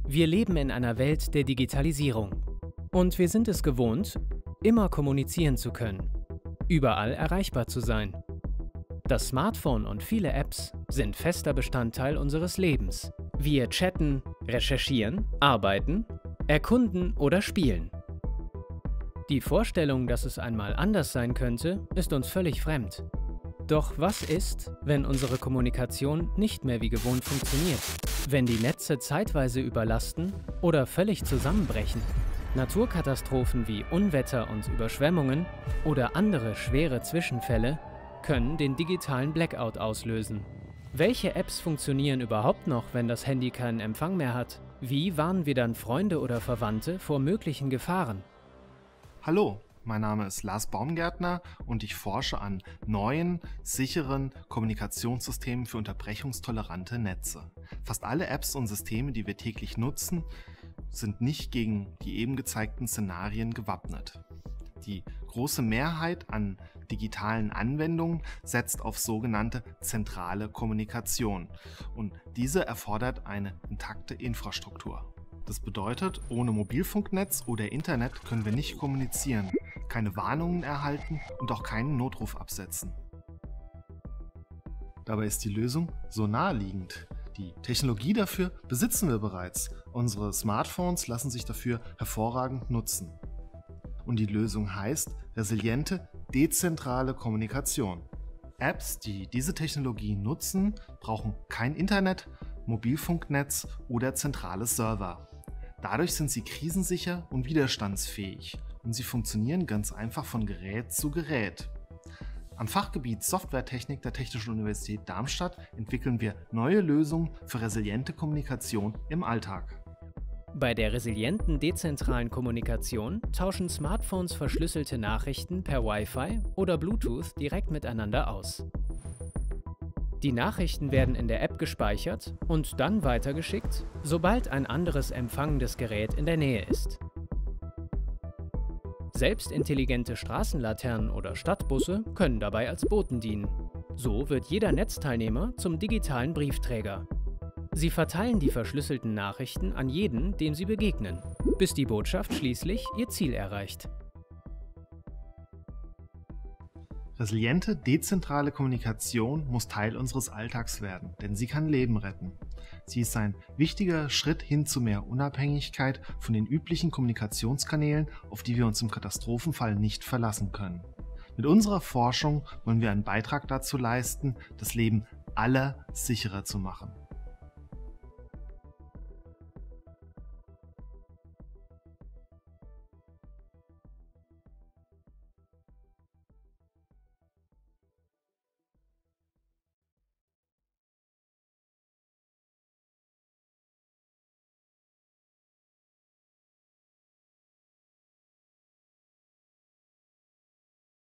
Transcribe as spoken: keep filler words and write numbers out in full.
Wir leben in einer Welt der Digitalisierung. Und wir sind es gewohnt, immer kommunizieren zu können, überall erreichbar zu sein. Das Smartphone und viele Apps sind fester Bestandteil unseres Lebens. Wir chatten, recherchieren, arbeiten, erkunden oder spielen. Die Vorstellung, dass es einmal anders sein könnte, ist uns völlig fremd. Doch was ist, wenn unsere Kommunikation nicht mehr wie gewohnt funktioniert? Wenn die Netze zeitweise überlasten oder völlig zusammenbrechen? Naturkatastrophen wie Unwetter und Überschwemmungen oder andere schwere Zwischenfälle können den digitalen Blackout auslösen. Welche Apps funktionieren überhaupt noch, wenn das Handy keinen Empfang mehr hat? Wie warnen wir dann Freunde oder Verwandte vor möglichen Gefahren? Hallo, mein Name ist Lars Baumgärtner und ich forsche an neuen, sicheren Kommunikationssystemen für unterbrechungstolerante Netze. Fast alle Apps und Systeme, die wir täglich nutzen, sind nicht gegen die eben gezeigten Szenarien gewappnet. Die große Mehrheit an digitalen Anwendungen setzt auf sogenannte zentrale Kommunikation und diese erfordert eine intakte Infrastruktur. Das bedeutet, ohne Mobilfunknetz oder Internet können wir nicht kommunizieren, keine Warnungen erhalten und auch keinen Notruf absetzen. Dabei ist die Lösung so naheliegend. Die Technologie dafür besitzen wir bereits. Unsere Smartphones lassen sich dafür hervorragend nutzen. Und die Lösung heißt resiliente, dezentrale Kommunikation. Apps, die diese Technologie nutzen, brauchen kein Internet, Mobilfunknetz oder zentrale Server. Dadurch sind sie krisensicher und widerstandsfähig und sie funktionieren ganz einfach von Gerät zu Gerät. Am Fachgebiet Softwaretechnik der Technischen Universität Darmstadt entwickeln wir neue Lösungen für resiliente Kommunikation im Alltag. Bei der resilienten dezentralen Kommunikation tauschen Smartphones verschlüsselte Nachrichten per Wi-Fi oder Bluetooth direkt miteinander aus. Die Nachrichten werden in der App gespeichert und dann weitergeschickt, sobald ein anderes empfangendes Gerät in der Nähe ist. Selbst intelligente Straßenlaternen oder Stadtbusse können dabei als Boten dienen. So wird jeder Netzteilnehmer zum digitalen Briefträger. Sie verteilen die verschlüsselten Nachrichten an jeden, dem sie begegnen, bis die Botschaft schließlich ihr Ziel erreicht. Resiliente, dezentrale Kommunikation muss Teil unseres Alltags werden, denn sie kann Leben retten. Sie ist ein wichtiger Schritt hin zu mehr Unabhängigkeit von den üblichen Kommunikationskanälen, auf die wir uns im Katastrophenfall nicht verlassen können. Mit unserer Forschung wollen wir einen Beitrag dazu leisten, das Leben aller sicherer zu machen.